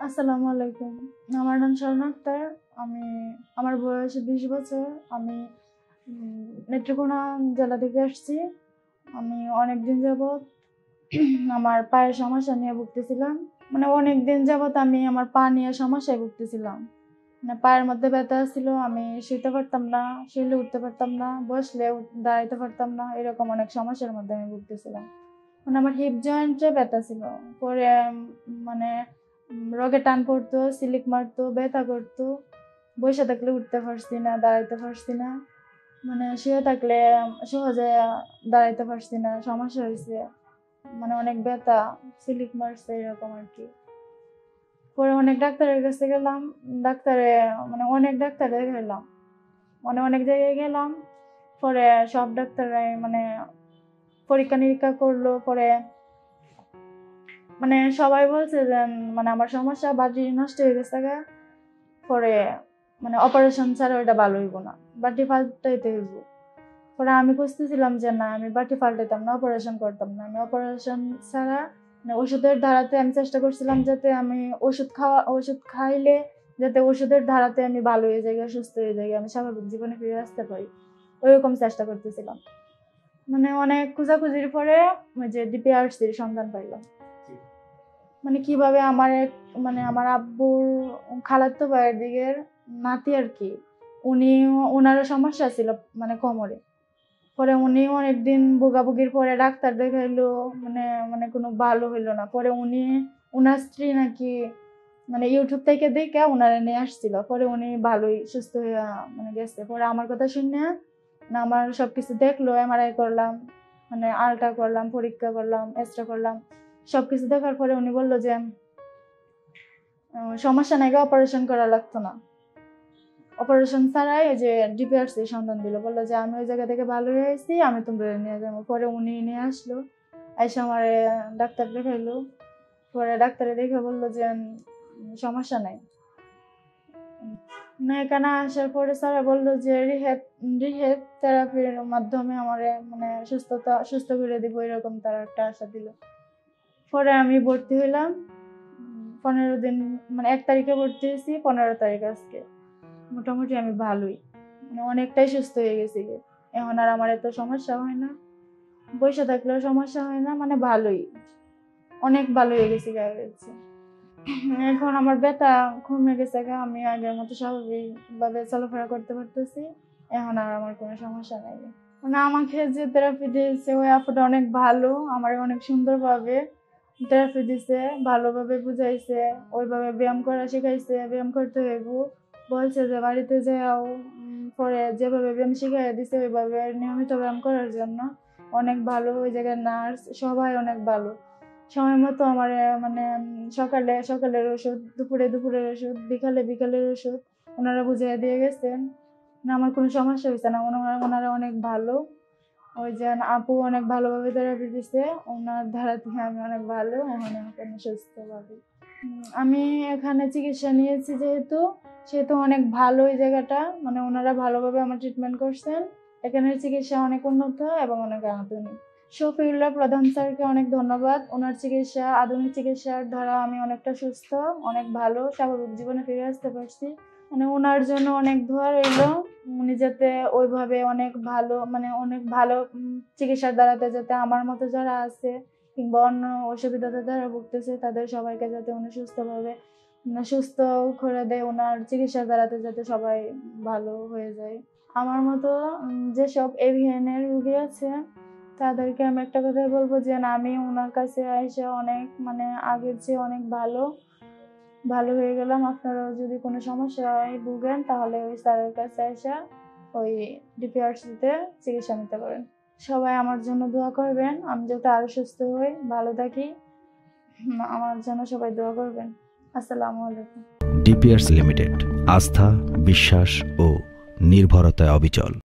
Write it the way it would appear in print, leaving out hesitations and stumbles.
আসসালামু আলাইকুম। আমার নাম শারমিন আক্তার। আমি আমার বয়স 20 বছর। আমি নেত্রকোনা জেলা থেকে আসছি। আমি অনেকদিন যাবৎ আমার পায়ের সমস্যা নিয়ে ভুগতেছিলাম। অনেকদিন যাবৎ আমি আমার পা নিয়ে সমস্যায় ভুগতেছিলাম। পায়ের মধ্যে ব্যথা ছিল, আমি শুইতে পারতাম না, শুইলে উঠতে পারতাম না, বসলে দাঁড়াইতে পারতাম না, এরকম অনেক সমস্যার মধ্যে আমি ভুগতেছিলাম। আমার হিপ জয়েন্টে ব্যথা ছিল। পরে মানে রগে টান পড়তো, সিলিক মারতো, ব্যথা করতো। বসে থাকলে উঠতে পারছি না, দাঁড়াইতে পারছি না, শুয়ে থাকলে সহজে দাঁড়াইতে পারছি না, সমস্যা হয়েছে। অনেক ব্যথা, সিলিক মারছে, এরকম আর কি। পরে অনেক ডাক্তারের কাছে গেলাম, অনেক ডাক্তার দেখাইলাম, অনেক জায়গায় গেলাম। পরে সব ডাক্তাররাই পরীক্ষা নিরীক্ষা করলো। পরে সবাই বলছে যে আমার সমস্যা বাটি নষ্ট হয়ে গেছে। পরে অপারেশন ছাড়া ওইটা ভালো হইব না, বাটি পাল্টাইতে হইব। পরে আমি বুঝতেছিলাম যে না, আমি বাটি পাল্টাইতাম না, অপারেশন করতাম না। আমি অপারেশন ছাড়া ওষুধের ধারাতে আমি চেষ্টা করছিলাম, যাতে আমি ওষুধ খাইলে যাতে ওষুধের ধারাতে আমি ভালো হয়ে যাই, সুস্থ হয়ে যাই, আমি স্বাভাবিক জীবনে ফিরে আসতে পারি, ওইরকম চেষ্টা করতেছিলাম। অনেক খোঁজাখুঁজির পরে ওই যে ডিপিআরসির সন্ধান পাইলাম। কিভাবে আমার আব্বুর খালাতো ভাইয়ের দিকের নাতি আর কি, ওনারও সমস্যা ছিল কোমরে। পরে উনি অনেকদিন ভোগাভুগির পরে ডাক্তার দেখাইলো, কোনো ভালো হইলো না। পরে উনার স্ত্রী নাকি ইউটিউব থেকে দেখে ওনারা নিয়ে আসছিল। পরে উনি ভালোই সুস্থ হয়ে গেছে। পরে আমার কথা শুনে আমার সবকিছু দেখলো, এমআরআই করলাম, আলট্রা করলাম, পরীক্ষা করলাম, এক্সরে করলাম। সবকিছু দেখার পরে উনি বললো যে সমস্যা নাই, অপারেশন করা লাগতো না। অপারেশন ছাড়াই ওই যে ডিপিআরসি সন্ধান দিল, বললো যে আমি ওই জায়গা থেকে ভালো হয়ে আসছি, আমি তোমরা নিয়ে যাবো। পরে উনি নিয়ে আসলো, এসে আমার ডাক্তার দেখাইলো। পরে ডাক্তারে দেখে বললো যে সমস্যা নাই। এখানে আসার পরে স্যারা বললো যে রিহেব থেরাপির মাধ্যমে আমার সুস্থ করে দিব, এরকম তারা একটা আশা দিল। পরে আমি ভর্তি হইলাম 15 দিন, 1 তারিখে ভর্তি হয়েছি, 15 তারিখ আজকে। মোটামুটি আমি ভালোই, অনেকটাই সুস্থ হয়ে গেছি। এখন আর আমার এত সমস্যা হয় না, বসে থাকলেও সমস্যা হয় না, ভালোই, অনেক ভালো হয়ে গেছি। এখন আমার ব্যথা কমে গেছে, আমি আগের মতো স্বাভাবিক ভাবে চলাফেরা করতে পারতেছি। এখন আর আমার কোনো সমস্যা নাই। আমাকে যে থেরাপি দিয়েছে ওই আপুটা অনেক ভালো, আমার অনেক সুন্দরভাবে থেরাপি দিছে, ভালোভাবে বুঝাইছে, ওইভাবে ব্যায়াম করা শিখাইছে, ব্যায়াম করতে হইব বলছে যে বাড়িতে যাও। পরে যেভাবে ব্যায়াম শিখাই দিছে ওইভাবে নিয়মিত ব্যায়াম করার জন্য। অনেক ভালো, ওই জায়গায় নার্স সবাই অনেক ভালো। সময় মতো আমার সকালের ওষুধ, দুপুরের ওষুধ, বিকালের ওষুধ ওনারা বুঝিয়ে দিয়ে গেছেন। আমার কোনো সমস্যা হয়েছে না, ওনারা অনেক ভালো। ওই যে আপু অনেক ভালোভাবে থেরাপি দিচ্ছে, ওনার ধারা থেকে আমি অনেক ভালো, ওখানে সুস্থভাবে আমি এখানে চিকিৎসা নিয়েছি। সেহেতু অনেক ভালো এই জায়গাটা, ওনারা ভালোভাবে আমার ট্রিটমেন্ট করছেন। এখানের চিকিৎসা অনেক উন্নত এবং অনেক আধুনিক। শফিউল্লাহ প্রধান স্যারকে অনেক ধন্যবাদ। ওনার চিকিৎসা, আধুনিক চিকিৎসার দ্বারা আমি অনেকটা সুস্থ, অনেক ভালো, স্বাভাবিক জীবনে ফিরে আসতে পারছি। ওনার জন্য অনেক দোয়া রইল, উনি যাতে ওইভাবে অনেক ভালো চিকিৎসার দ্বারাতে যাতে আমার মতো যারা আছে কিংবা অন্য অসুবিধাতে যারা ভুগতেছে তাদের সবাইকে যাতে উনি সুস্থভাবে সুস্থ করে দেয়, ওনার চিকিৎসার দ্বারাতে যাতে সবাই ভালো হয়ে যায়। আমার মতো যেসব এভিএনের রোগী আছে তাদেরকে আমি একটা কথাই বলবো যে আমি ওনার কাছে এসে অনেক আগের চেয়ে অনেক ভালো হয়ে গেলাম। আপনারাও যদি কোনো সমস্যায় ভুগেন তাহলে ওই স্যারের কাছে এসে ওই ডিপিআরসিতে চিকিৎসা নিতে পারেন। সবাই আমার জন্য দোয়া করবেন, আমি যাতে আরো সুস্থ হই, ভালো থাকি, আমার জন্য সবাই দোয়া করবেন। আসসালামু আলাইকুম। ডিপিআরসি লিমিটেড, আস্থা, বিশ্বাস ও নির্ভরতায় অবিচল।